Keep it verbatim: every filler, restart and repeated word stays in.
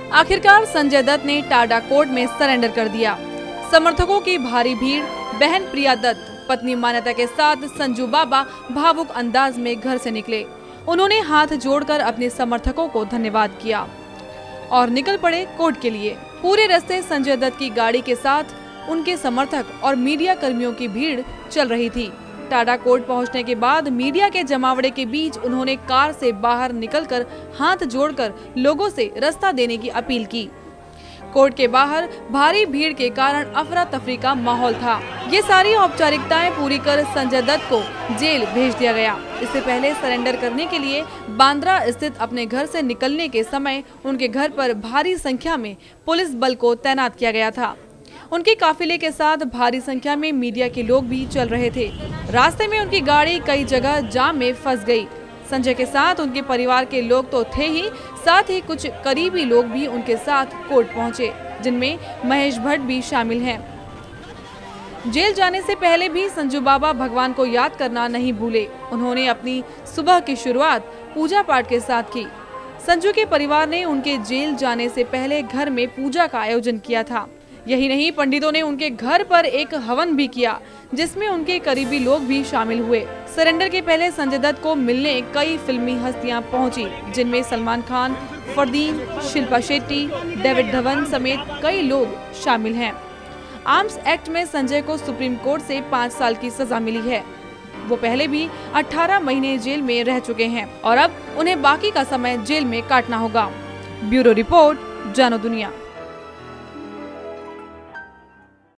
आखिरकार संजय दत्त ने TADA court में सरेंडर कर दिया। समर्थकों की भारी भीड़, बहन प्रिया दत्त, पत्नी मान्यता के साथ संजू बाबा भावुक अंदाज में घर से निकले। उन्होंने हाथ जोड़कर अपने समर्थकों को धन्यवाद किया और निकल पड़े कोर्ट के लिए। पूरे रास्ते संजय दत्त की गाड़ी के साथ उनके समर्थक और मीडिया कर्मियों की भीड़ चल रही थी। टाडा कोर्ट पहुंचने के बाद मीडिया के जमावड़े के बीच उन्होंने कार से बाहर निकलकर हाथ जोड़कर लोगों से रास्ता देने की अपील की। कोर्ट के बाहर भारी भीड़ के कारण अफरा तफरी का माहौल था। ये सारी औपचारिकताएं पूरी कर संजय दत्त को जेल भेज दिया गया। इससे पहले सरेंडर करने के लिए बांद्रा स्थित अपने घर से निकलने के समय उनके घर पर भारी संख्या में पुलिस बल को तैनात किया गया था। उनके काफिले के साथ भारी संख्या में मीडिया के लोग भी चल रहे थे। रास्ते में उनकी गाड़ी कई जगह जाम में फंस गई। संजय के साथ उनके परिवार के लोग तो थे ही, साथ ही कुछ करीबी लोग भी उनके साथ कोर्ट पहुंचे, जिनमें महेश भट्ट भी शामिल हैं। जेल जाने से पहले भी संजू बाबा भगवान को याद करना नहीं भूले। उन्होंने अपनी सुबह की शुरुआत पूजा पाठ के साथ की। संजू के परिवार ने उनके जेल जाने से पहले घर में पूजा का आयोजन किया था। यही नहीं, पंडितों ने उनके घर पर एक हवन भी किया, जिसमें उनके करीबी लोग भी शामिल हुए। सरेंडर के पहले संजय दत्त को मिलने कई फिल्मी हस्तियां पहुंची, जिनमें सलमान खान, फरदीन, शिल्पा शेट्टी, डेविड धवन समेत कई लोग शामिल हैं। आर्म्स एक्ट में संजय को सुप्रीम कोर्ट से पाँच साल की सजा मिली है। वो पहले भी अठारह महीने जेल में रह चुके हैं और अब उन्हें बाकी का समय जेल में काटना होगा। ब्यूरो रिपोर्ट, जानो दुनिया।